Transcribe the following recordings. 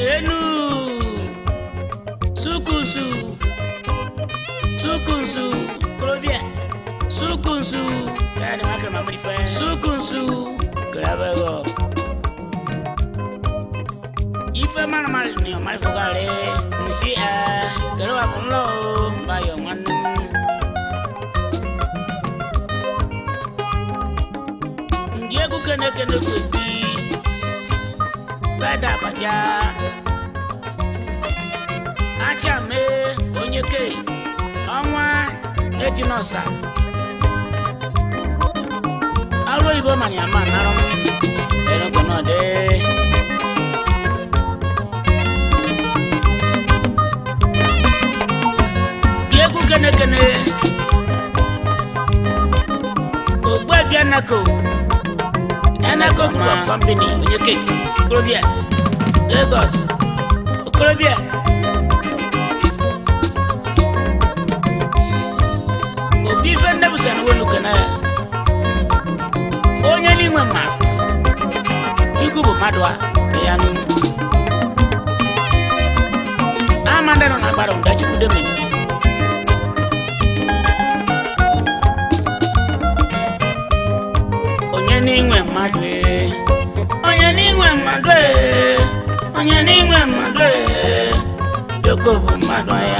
enu sukunsu krobia sukunsu Kana makra mamri fa. sukunsu Krabago. Ife mana mal ni mal fogale. Musi kalo akunlo bayo man. ndiegu kene kwedi bada baja acha me onye ke ọnwa ejinosa alo ibo mani ama narum ero kono de ndiegu kene ogba bianako Anako company onye ke Okorobia Lagos Okorobia Ofife nebusa na wonu kana onye ni nwa ikubu madwa ya nu amanda no na gbara ndachi kudeme onye n'inwe mmadụ Joko bụ mmadụ ya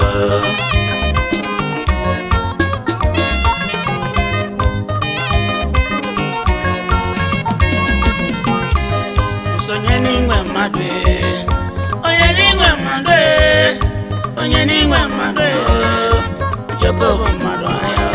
onye n'inwe mmadụ Joko bụ mmadụ ya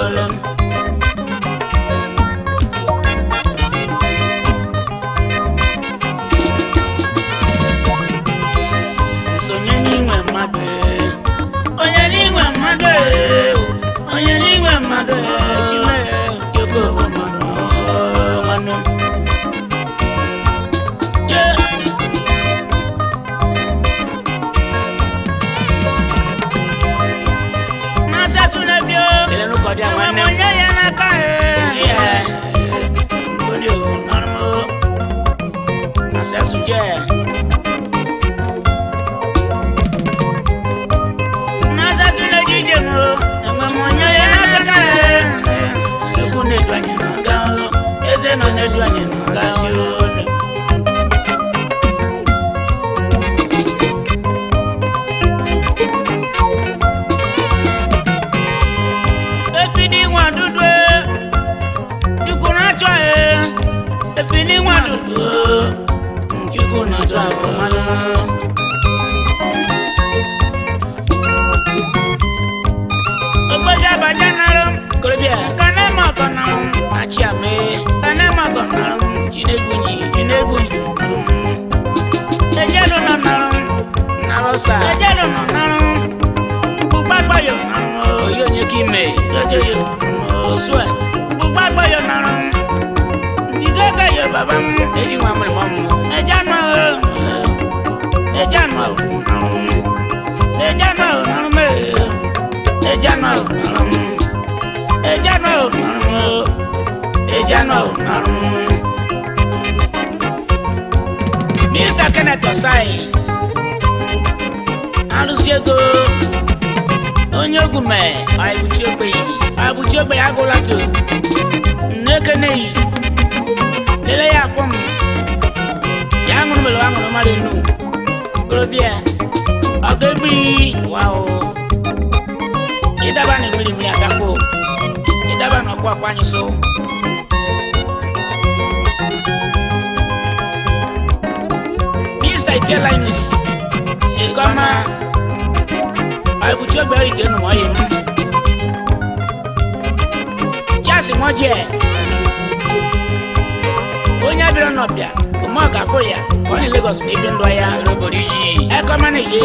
Mr. Kenneth Osai Alusiego onye ogume abuchi ogbe agụlatu nnekene lele ya akwụm ya ṅụrụ melo aṅụrụ mmadụ enu Okorobia ọga egbiri wao ịdaba na mmiri agakpo ịdaba na ọkwa anyị so Mr. Ikelinus Ikoma abuchi ogbe ike nu moyi mu Jasi moje onye abịara n'ọbịa ụmụ ga-akpụ ya onye Lagos na ibi ndụ ya n'obodo iji Ikoma na ye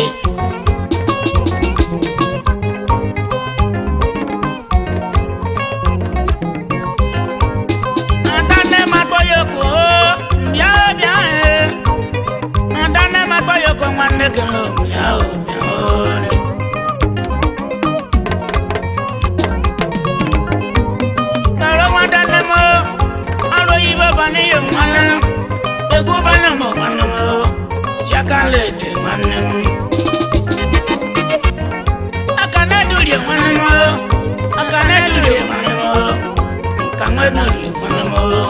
akalede nwannem akanedulie nwannem akanedulie nwannem kanedulie nwannem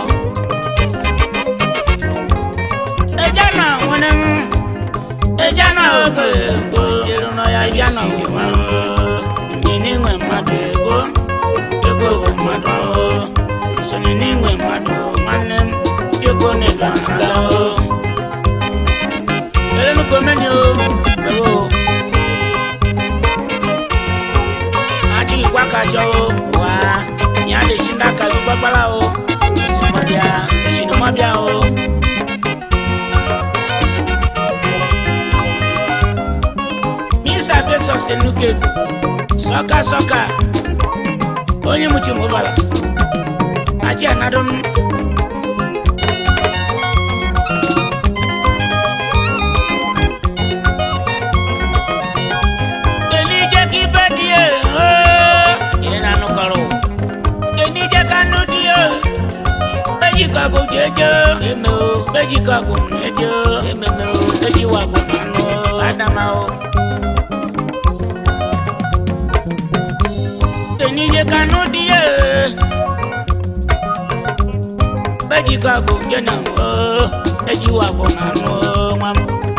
ejana nwannem ejana ogo iruno ya ejana nwannem nyini nwe mmadụ ego bụ mmadụ sonye n'inwe mmadụ nwannem ego na-ega aga elenu komeni o aji kwa kajo wa ya de shinda ka lu papala o simabia shino mabia o misa peso senuke soka onye muchi mobala aji anadom Kago jeje, beji kago jeje, beji wago mano, adamao. Teni je kanu die, beji kago jena, beji wago mano, mam.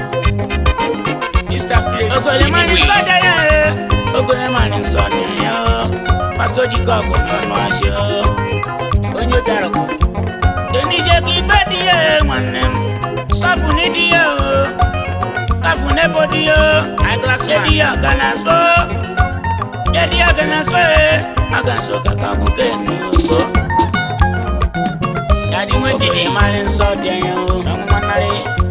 Mr. Place. Ogole mani soda ya, ogole mani soda ya, masoji kago mano asyo, onyo daro. Teni je ki bedie nwannem safu ni die o kafu ne bodi o aglasedi aganaso agaso kaka ko kenu o yadi mo didi malen so de o manale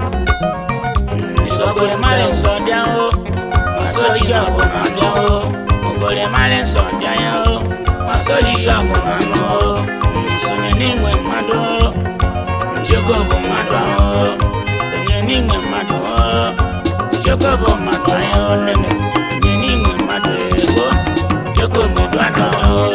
so go malen so de o maso di jago na de o ogole malen so de o maso di jago na no sonye n'inwe mmadụ Jacobo mmadụ sonye n'inwe mmadụ Jacobo mmadụ nene sonye n'inwe mmadụ ego Jacobo dwana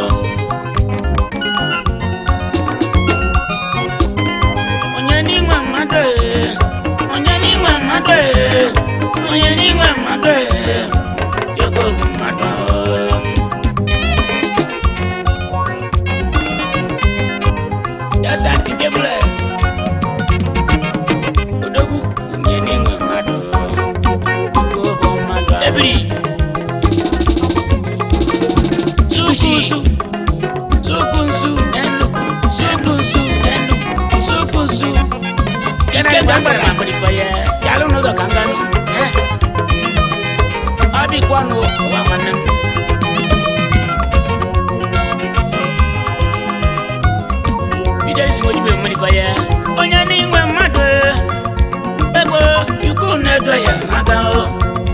onye n'inwe mmadụ onye n'inwe mmadụ onye n'inwe mmadụ Jacobo mmadụ Santi Debule Odogu Nyeni Mado Gobo Mado Ebri Sushi Sukunsu Sukunsu Kena Bambara Mambari Paya Yalo Nodo Kangano Abi Kwano Wamanem onye n'inwe mmadụ ego ikwu na-edo ya aka o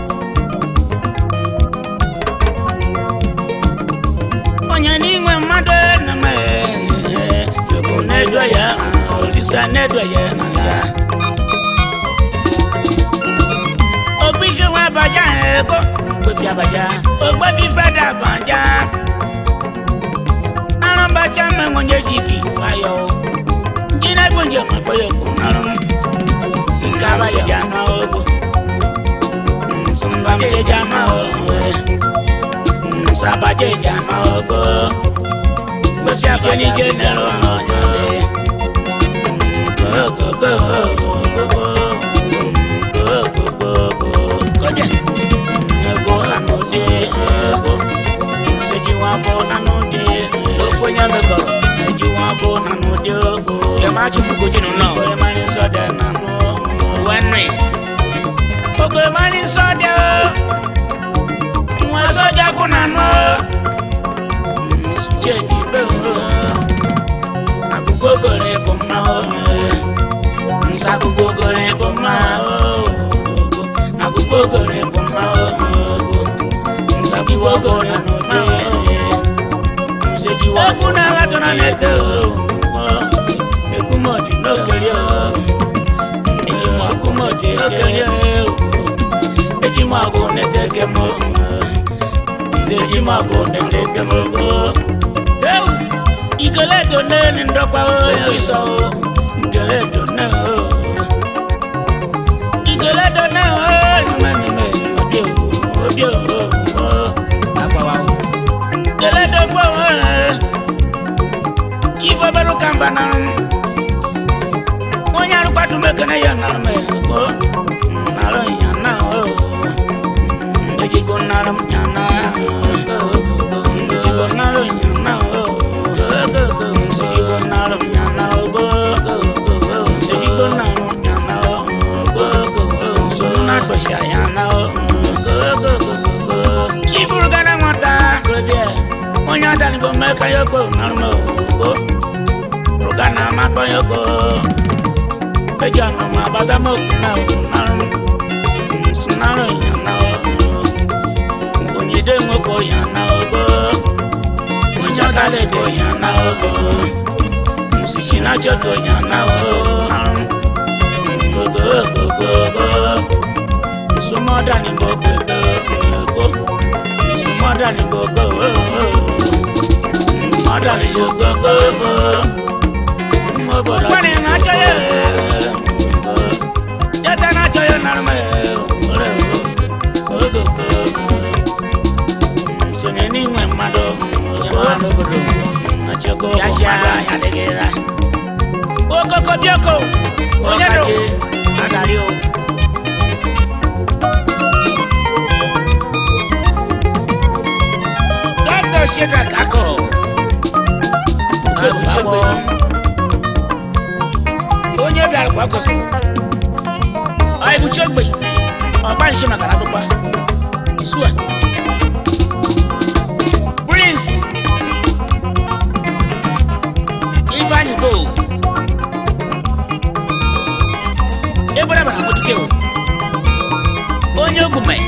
onye n'inwe mmadụ na ikwu na-edo ya olisa na-edo ya aka obifi nwa abaja ego obi abaja ogbebi feda abaja arambacha menwonye jiki wayo Jina bunje makoyo kunarum Nkaba jana ogo Sumba mse jana ogo Sabaje jana ogo Bosya kani jenero onyo Go go go go go go go go Koje Ego anode ego Seji wako anode Ego nyameko Seji wako anode ego Machu kujinu no Ogole mani soda na mo Wenwe Ogole mani soda Mwa soja kuna no Suchedi beho Akugogole poma Sakugogole poma Akugogole poma Sakugogole poma Mseji wakuna latona neto Kumodi no kelio Ejima kumodi no kelio Ejima gone teke mo Ejima gone teke mo Deu Igele done ndokwa o iso Igele done o Igele done kamba narum onye arụkwado mekene ya narum ego narum ya na o ejigbo narum ya na ejigbo narum ya na o ejigbo narum ya na o ejigbo narum ya na o sunu na kwesha ya na o chiburu gana nwata krobie onye adani bo meka yoko narum o rugana makọ yoko ejo no ma bazamo na narum sunaro ya na o onyide nwoko ya na ogo onjakale de ya na ogo musishina choto ya na o gogo gogo sumoda ni gogo gogo sumoda ni gogo moda ni gogo gogo kwani na choye yata na choye narme gogo soneni nwe mado na choko yasha ya degera okoko bioko onyedo adario Dr. Shedrack Ako onye bịara kwa koso ai bu chegbe ọba nshi maka akpụkpa isua Prince Ivan Bo ebora bana modike onye ogume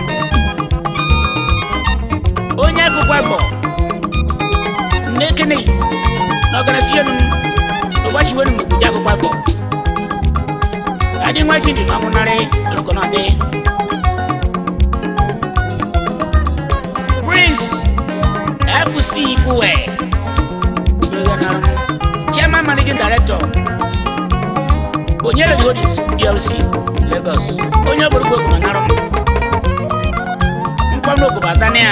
onye agụkwa gbo nekene n'ọgarasienu ụbọchị wenu mgbe agụkwa gbo adi nwasi di mamunare lokonade Prince FC Fuwe Chairman Managing Director Onyele Godis DLC Lagos onye oborugo ko narum mpano ko batania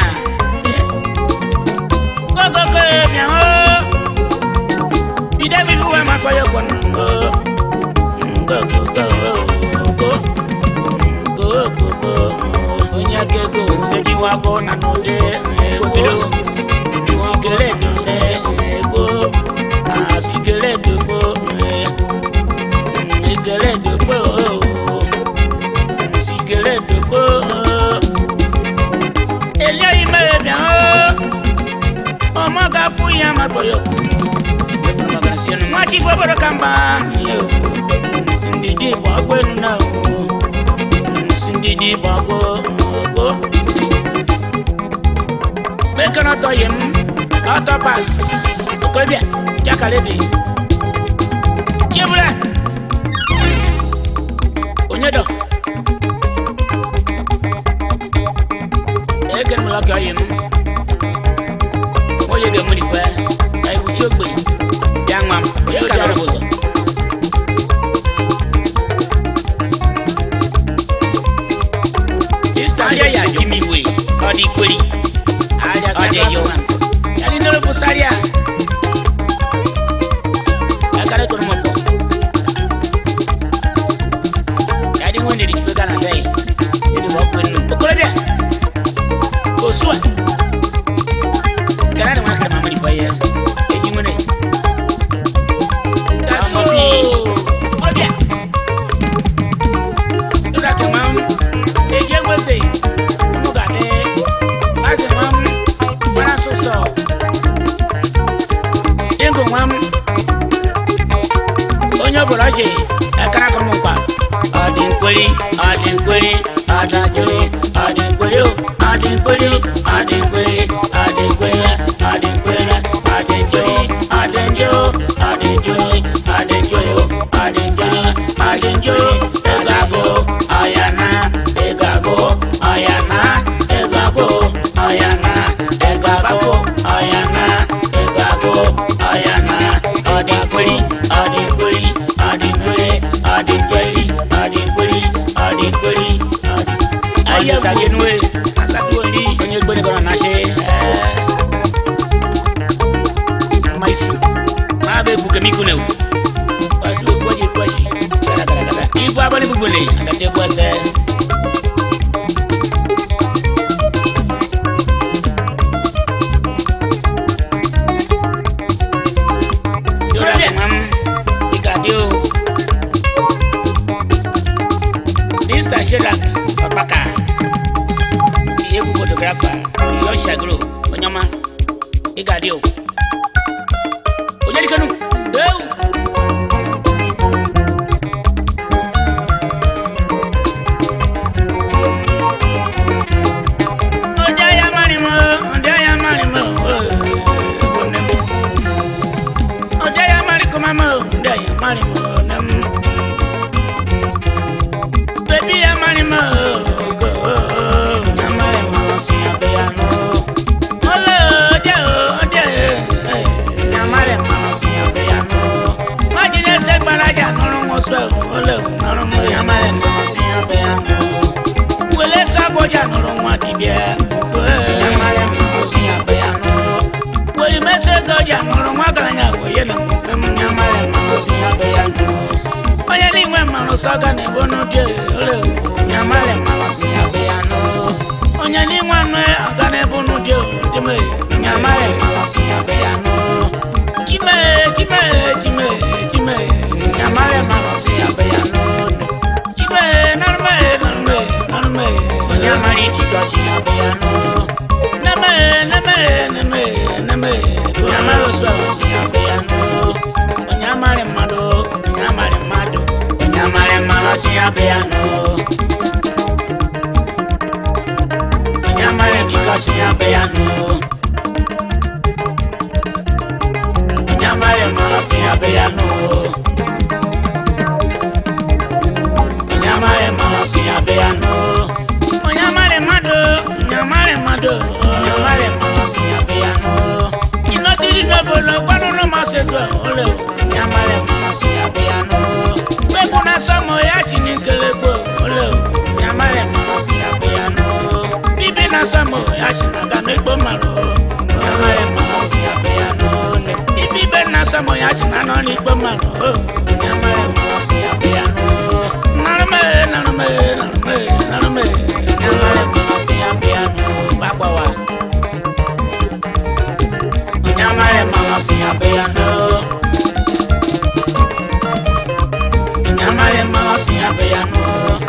go mia ho ide bi fuwe makoyo kon go onye kego nseji wago na node ego sikele dole ego sikele dogo sikele dogo sikele dogo elia ime bia omo ga fu ya makoyo machi foboro kamba ndidi bwa na ndidi bago go mekana toyem autopass okobia chakalebe chebula onyedo egen mulaka yem oye ge muri fa ai buchogbe yangam yekala robozo ya Jimmy way odi kweri aja yo yali ndoro busaria akara to mo yadi woni di pega na dai ni mo kwenu okorede ko suwa kana na makara mamani baye eji ngone kaso odia ora ke mam eje ngose onye boroje akara kompa adinkweli adajori adinkweli adinkweli adinkweli adinkweli adinkweli adinjoi adinjo adinjoi adinjoi adinjoi adinjoi egago ayana egago ayana egago ayana egago ayana egago ayana adinkweli adinkweli adinkweli adinkweli adinkweli adinkweli aya sagenwe asatuoli onye gbere kono na se maisu ma be buke amikune wasu kwaji kada ibu abali bubule adate kwase yora mam ikadio Mr. Sherak Papaka Yebu photographer Yon Shagro Onyama Igadio Onyali kanu Deu Odaya marimo Odaya mariko mama Odaya marimo nam Baby marimo Ole narumo yamale ngosi abeano Wele saboja narumo dibia yamale ngosi abeano Wele mese goja narumo galanya woyele yamale ngosi abeano Oya ni we maro saga ne bono de ole yamale ngosi abeano Oya ni wanwe aga ne bono de dime yamale ngosi abeano Chime Yamale malosi abeano Chime narme Yamali tikosi abeano Name Yamalo sosi abeano Yamale mado Yamale malosi abeano Yamale tikosi abeano Yamale malosi abeano Nyamale malosi abeano Nyamale mado Nyamale malosi abeano Inotiri nobolo kwano no masedo ole Nyamale malosi abeano Wekuna somo yachi nikelego ole Nyamale malosi abeano Bibi na somo yachi naganegbo maro Nyamale malosi abeano Bibi ben na somo yachi nanonigbo maro Nyamale malosi abeano Narume Nyamale malosi abeano Bakwawa Nyamale malosi abeano Nyamale malosi abeano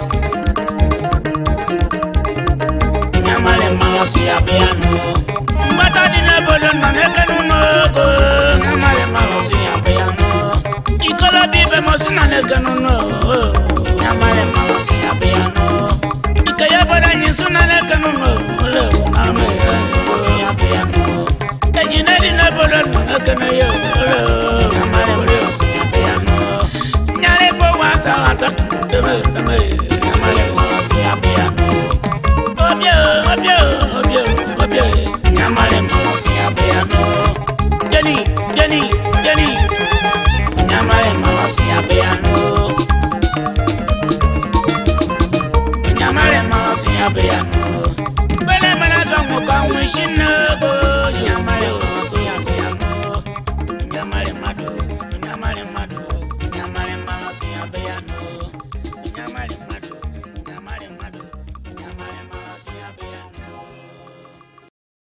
Nyamale malosi abeano Mbata dine bodo nanekenu nogo Nyamale malosi abeano Ikola bibe mosi nanekenu nogo Nyamale malosi abeano Ikaya boda nyisu nanekenu nogo Narume malosi abeano Ejine dine bodo nanekenu yo Nyamale malosi abeano Nyale po wata Deme Nyamale malosi abeano Obyo Nyamale malosi abeano Jenny Nyamale malosi abeano Nyamale malosi abeano Bele mala zongo ka wishin